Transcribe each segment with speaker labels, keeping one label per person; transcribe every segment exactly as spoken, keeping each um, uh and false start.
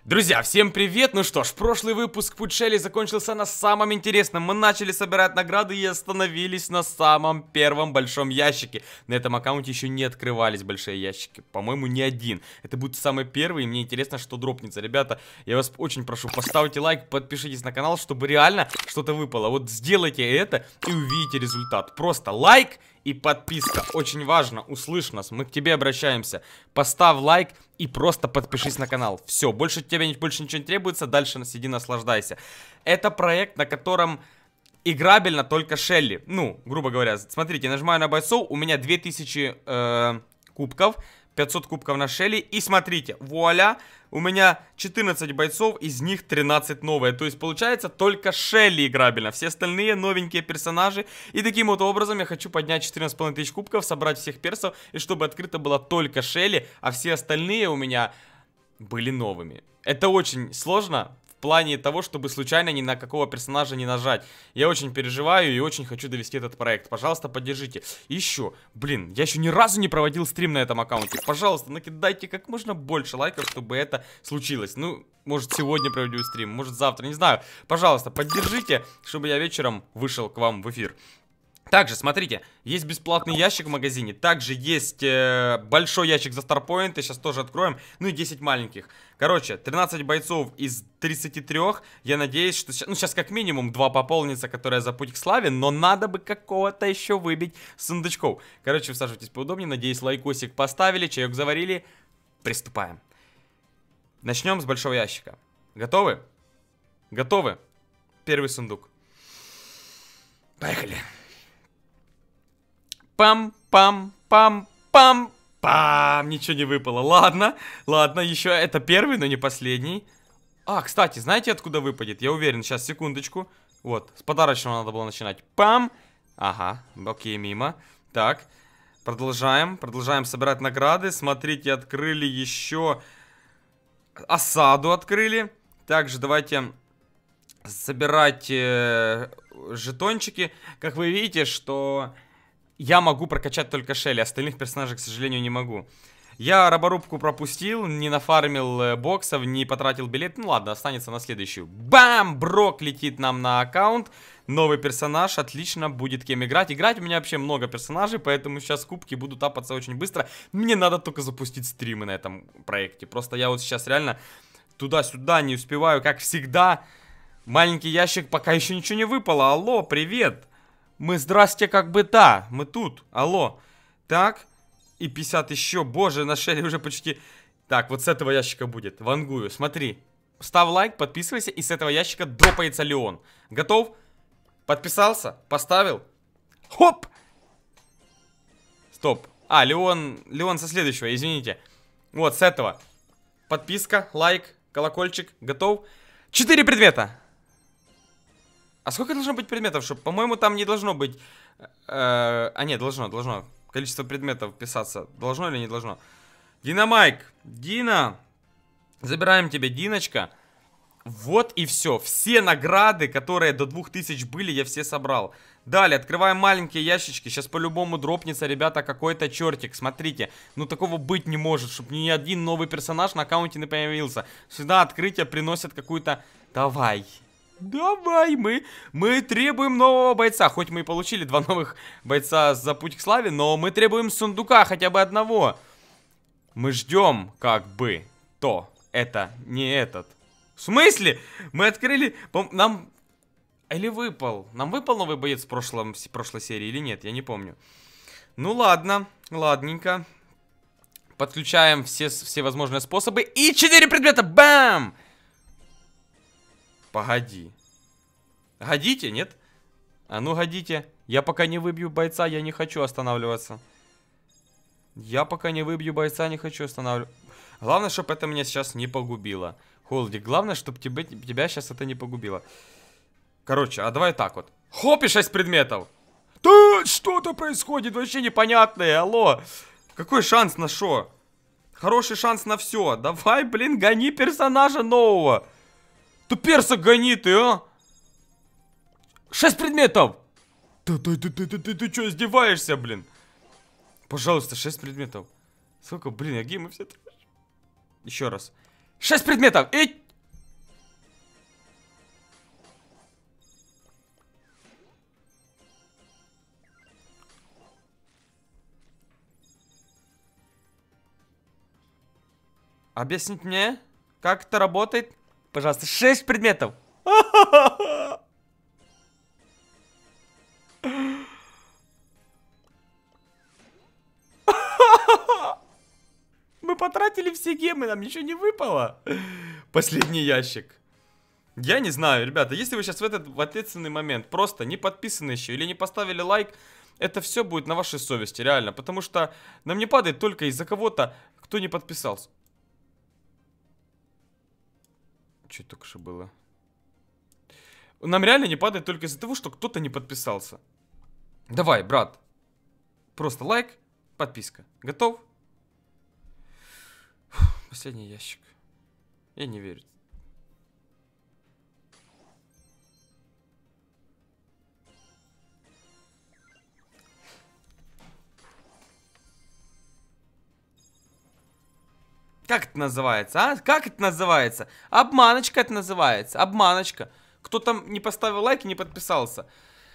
Speaker 1: Друзья, всем привет! Ну что ж, прошлый выпуск Путь Шелли закончился на самом интересном. Мы начали собирать награды и остановились на самом первом большом ящике. На этом аккаунте еще не открывались большие ящики. По-моему, ни один. Это будет самый первый, и мне интересно, что дропнется. Ребята, я вас очень прошу, поставьте лайк, подпишитесь на канал, чтобы реально что-то выпало. Вот сделайте это и увидите результат. Просто лайк и подписка. Очень важно, услышь нас, мы к тебе обращаемся. Поставь лайк и просто подпишись на канал. Все, больше тебе больше ничего не требуется, дальше сиди, наслаждайся. Это проект, на котором играбельно только Шелли. Ну, грубо говоря, смотрите, нажимаю на бойцов, у меня две тысячи э, кубков, пятьсот кубков на Шелли. И смотрите, вуаля, у меня четырнадцать бойцов, из них тринадцать новые. То есть получается только Шелли играбельно. Все остальные новенькие персонажи. И таким вот образом я хочу поднять четырнадцать с половиной тысяч кубков, собрать всех персов. И чтобы открыто было только Шелли, а все остальные у меня были новыми. Это очень сложно в плане того, чтобы случайно ни на какого персонажа не нажать. Я очень переживаю и очень хочу довести этот проект. Пожалуйста, поддержите. И еще, блин, я еще ни разу не проводил стрим на этом аккаунте. Пожалуйста, накидайте как можно больше лайков, чтобы это случилось. Ну, может, сегодня проведу стрим, может, завтра, не знаю. Пожалуйста, поддержите, чтобы я вечером вышел к вам в эфир. Также, смотрите, есть бесплатный ящик в магазине. Также есть э, большой ящик за старпоинты. Сейчас тоже откроем. Ну и десять маленьких. Короче, тринадцать бойцов из тридцати трёх. Я надеюсь, что сейчас, ну, сейчас как минимум два пополнится, которые за путь к славе. Но надо бы какого-то еще выбить сундучков. Короче, усаживайтесь поудобнее. Надеюсь, лайкосик поставили, чаек заварили. Приступаем. Начнем с большого ящика. Готовы? Готовы? Первый сундук. Поехали. Пам-пам-пам-пам-пам. Ничего не выпало. Ладно, ладно, еще это первый, но не последний. А, кстати, знаете, откуда выпадет? Я уверен, сейчас, секундочку. Вот, с подарочного надо было начинать. Пам. Ага, окей, мимо. Так, продолжаем, продолжаем собирать награды. Смотрите, открыли еще осаду, открыли. Также давайте собирать э, жетончики. Как вы видите, что я могу прокачать только Шелли, остальных персонажей, к сожалению, не могу. Я роборубку пропустил, не нафармил э, боксов, не потратил билет. Ну ладно, останется на следующую. Бам! Брок летит нам на аккаунт. Новый персонаж, отлично, будет кем играть. Играть у меня вообще много персонажей, поэтому сейчас кубки будут тапаться очень быстро. Мне надо только запустить стримы на этом проекте. Просто я вот сейчас реально туда-сюда не успеваю, как всегда. Маленький ящик, пока еще ничего не выпало. Алло, привет! Мы, здрасте, как бы, да, мы тут, алло. Так, и пятьдесят еще, боже, на Шелли уже почти. Так, вот с этого ящика будет, вангую, смотри. Ставь лайк, подписывайся, и с этого ящика дропается Леон. Готов? Подписался? Поставил? Хоп! Стоп. А, Леон, Леон со следующего, извините. Вот, с этого. Подписка, лайк, колокольчик, готов? Четыре предмета. А сколько должно быть предметов? Чтобы, по-моему, там не должно быть... Э, а нет, должно, должно. Количество предметов писаться. Должно или не должно? Динамайк. Дина. Забираем тебя, Диночка. Вот и все. Все награды, которые до двух тысяч были, я все собрал. Далее, открываем маленькие ящички. Сейчас по-любому дропнется, ребята, какой-то чертик. Смотрите, ну такого быть не может, чтобы ни один новый персонаж на аккаунте не появился. Сюда открытия приносят какую-то... Давай. Давай, мы, мы требуем нового бойца. Хоть мы и получили два новых бойца за путь к славе, но мы требуем сундука хотя бы одного. Мы ждем, как бы, то. Это не этот. В смысле? Мы открыли... Нам... Или выпал? Нам выпал новый боец в прошлом, в прошлой серии или нет? Я не помню. Ну ладно, ладненько. Подключаем все, все возможные способы. И четыре предмета! Бам! Погоди. Годите, нет? А ну годите. Я пока не выбью бойца, я не хочу останавливаться. Я пока не выбью бойца, не хочу останавливаться. Главное, чтобы это меня сейчас не погубило. Холдик, главное, чтобы тебя, тебя сейчас это не погубило. Короче, а давай так вот. Хоп, и шесть предметов. Да, что-то происходит, вообще непонятное, алло. Какой шанс на шо? Хороший шанс на все. Давай, блин, гони персонажа нового. Ты перса гони ты, а? Шесть предметов! Ты, ты, ты, ты, ты, ты, ты что, издеваешься, блин? Пожалуйста, шесть предметов. Сколько, блин, какие мы все... Еще раз. Шесть предметов. И... Объяснить мне, как это работает? Пожалуйста, шесть предметов. Мы потратили все гемы, нам ничего не выпало. Последний ящик. Я не знаю, ребята, если вы сейчас в этот в ответственный момент просто не подписаны еще или не поставили лайк, это все будет на вашей совести, реально. Потому что нам не падает только из-за кого-то, кто не подписался. Что только что было? Нам реально не падает только из-за того, что кто-то не подписался. Давай, брат. Просто лайк, подписка. Готов? Фух, последний ящик. Я не верю. Как это называется, а? Как это называется? Обманочка это называется. Обманочка. Кто там не поставил лайк и не подписался.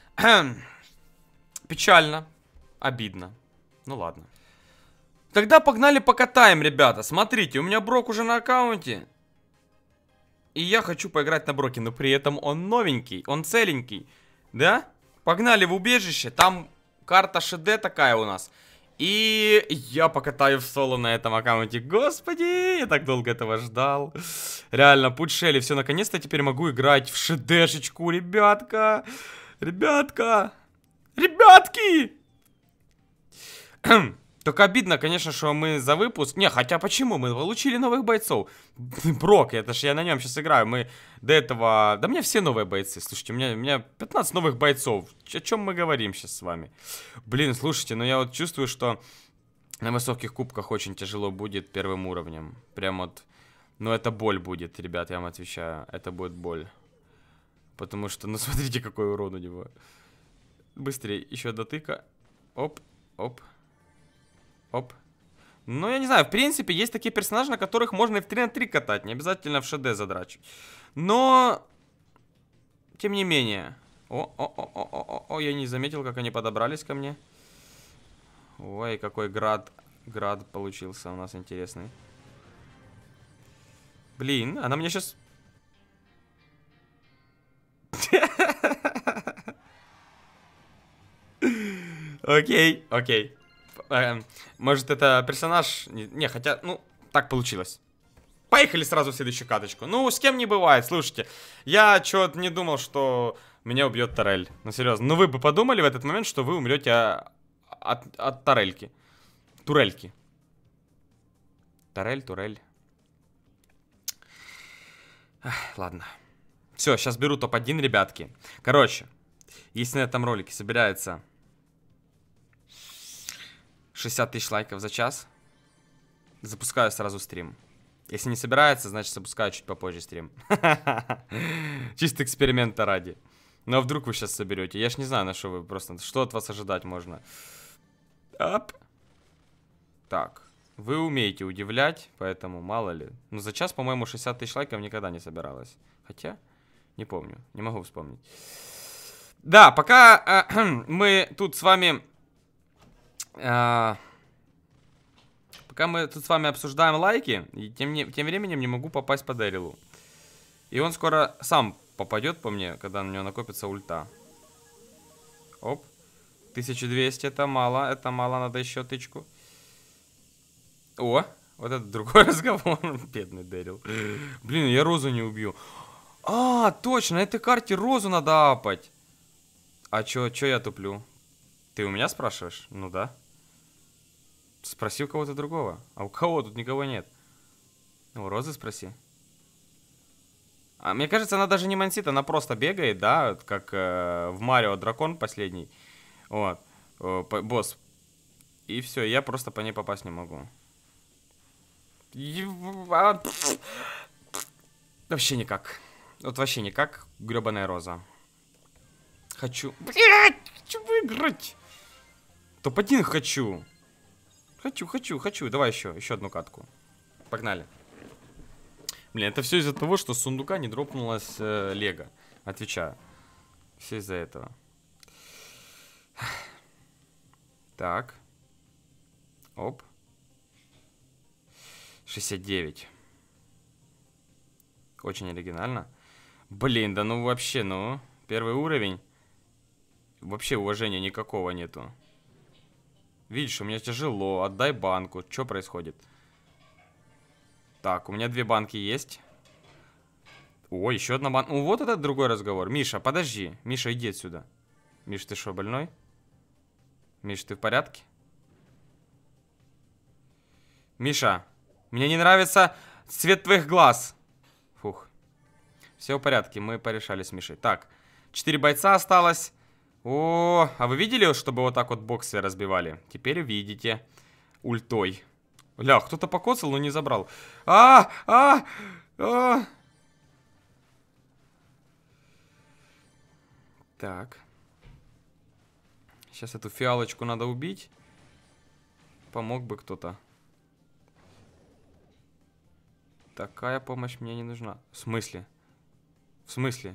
Speaker 1: Печально. Обидно. Ну ладно. Тогда погнали покатаем, ребята. Смотрите, у меня Брок уже на аккаунте. И я хочу поиграть на Броке. Но при этом он новенький. Он целенький. Да? Погнали в убежище. Там карта ШД такая у нас. И я покатаю в соло на этом аккаунте. Господи, я так долго этого ждал. Реально, путь Шелли. Все, наконец-то теперь могу играть в ШДшечку, ребятка. Ребятка. Ребятки. Только обидно, конечно, что мы за выпуск... Не, хотя почему? Мы получили новых бойцов. Брок, это ж я на нем сейчас играю. Мы до этого... Да у меня все новые бойцы. Слушайте, у меня, у меня пятнадцать новых бойцов. О чем мы говорим сейчас с вами? Блин, слушайте, ну я вот чувствую, что на высоких кубках очень тяжело будет первым уровнем. Прям вот... Ну это боль будет, ребят, я вам отвечаю. Это будет боль. Потому что, ну смотрите, какой урон у него. Быстрее, еще дотыка. Оп, оп. Оп. Ну, я не знаю, в принципе, есть такие персонажи, на которых можно и в три на три катать. Не обязательно в ШД задрачивать. Но, тем не менее. О, о, о, о, о, о, я не заметил, как они подобрались ко мне. Ой, какой град, град получился у нас интересный. Блин, она мне сейчас... Окей, окей. Может, это персонаж... Не, хотя, ну, так получилось. Поехали сразу в следующую каточку. Ну, с кем не бывает, слушайте. Я чё-то не думал, что меня убьет Торель. Ну, серьезно. Ну, вы бы подумали в этот момент, что вы умрете от, от Торельки. Турельки. Торель, Турель. Ах, ладно. Все, сейчас беру топ один, ребятки. Короче, если на этом ролике собирается... шестьдесят тысяч лайков за час. Запускаю сразу стрим. Если не собирается, значит запускаю чуть попозже стрим. Чисто эксперимента ради. Ну а вдруг вы сейчас соберете? Я ж не знаю, на что вы просто... Что от вас ожидать можно? Оп. Так. Вы умеете удивлять, поэтому мало ли. Ну за час, по-моему, шестьдесят тысяч лайков никогда не собиралось. Хотя, не помню. Не могу вспомнить. Да, пока э, мы тут с вами... А, пока мы тут с вами обсуждаем лайки, и тем, не, тем временем не могу попасть по Дэрилу. И он скоро сам попадет по мне, когда на него накопится ульта. Оп. тысяча двести, это мало, это мало, надо еще тычку. О, вот это другой разговор. Бедный Дэрил. Блин, я Розу не убью. А, точно, на этой карте Розу надо апать. А чё, чё я туплю? Ты у меня спрашиваешь? Ну да. Спроси у кого-то другого. А у кого? Тут никого нет. У Розы спроси. А мне кажется, она даже не мансит, она просто бегает, да, как э, в Марио дракон последний. Вот. О, по, босс. И все, я просто по ней попасть не могу. Вообще никак. Вот вообще никак. Гребаная Роза. Хочу... Блядь! Хочу выиграть! топ один хочу. Хочу, хочу, хочу. Давай еще, еще одну катку. Погнали. Блин, это все из-за того, что с сундука не дропнулась э, лего. Отвечаю. Все из-за этого. Так. Оп. шестьдесят девять. Очень оригинально. Блин, да ну вообще, ну. Первый уровень. Вообще уважения никакого нету. Видишь, у меня тяжело. Отдай банку. Что происходит? Так, у меня две банки есть. О, еще одна банка. Ну, вот это другой разговор. Миша, подожди. Миша, иди отсюда. Миш, ты что, больной? Миш, ты в порядке? Миша, мне не нравится цвет твоих глаз. Фух. Все в порядке, мы порешали с Мишей. Так, четыре бойца осталось. О, а вы видели, чтобы вот так вот боксы разбивали? Теперь видите. Ультой. Ля, кто-то покоцал, но не забрал. А, а, а. Так. Сейчас эту фиалочку надо убить. Помог бы кто-то. Такая помощь мне не нужна. В смысле? В смысле?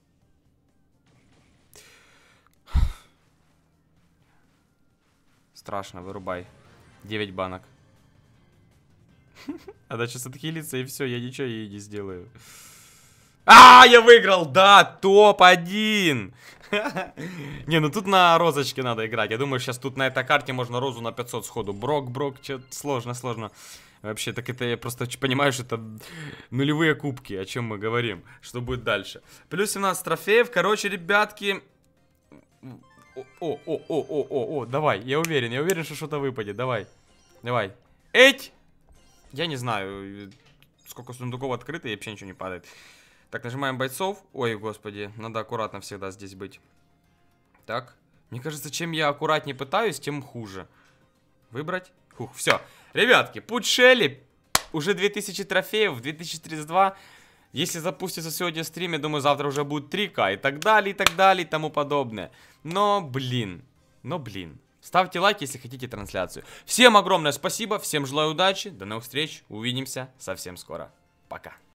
Speaker 1: Страшно, вырубай. девять банок. Она сейчас отхилится, и все, я ничего ей не сделаю. А, я выиграл! Да, топ один! Не, ну тут на розочке надо играть. Я думаю, сейчас тут на этой карте можно розу на пятьсот сходу. Брок, брок, что-то сложно, сложно. Вообще, так это я просто понимаю, что это нулевые кубки, о чем мы говорим. Что будет дальше? Плюс семнадцать трофеев. Короче, ребятки... О, о, о, о, о, о, о, давай, я уверен, я уверен, что что-то выпадет. Давай, давай. Эть! Я не знаю, сколько сундуков открыто, и вообще ничего не падает. Так, нажимаем бойцов. Ой, господи, надо аккуратно всегда здесь быть. Так, мне кажется, чем я аккуратнее пытаюсь, тем хуже. Выбрать? Фух, все. Ребятки, путь Шелли. Уже две тысячи трофеев, две тысячи тридцать два. Если запустится сегодня стрим, я думаю, завтра уже будет три ка и так далее, и так далее, и тому подобное. Но, блин, но, блин. Ставьте лайк, если хотите трансляцию. Всем огромное спасибо, всем желаю удачи, до новых встреч, увидимся совсем скоро. Пока.